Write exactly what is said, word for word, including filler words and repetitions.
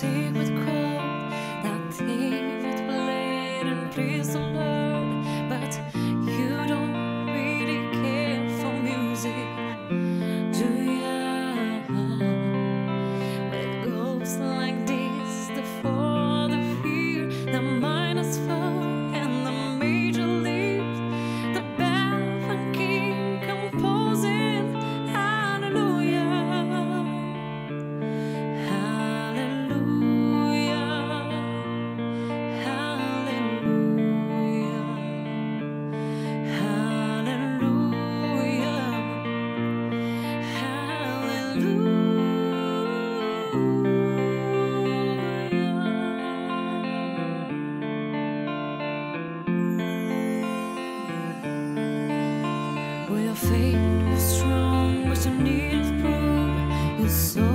sick with cold, that thief with blade and praise the Lord. But you don't really care for music, do ya? Well, it goes like this: the four, the fear, the minus four, and the major leaves, the baffled king composing hallelujah. Well, your faith was strong, but you needed proof. You saw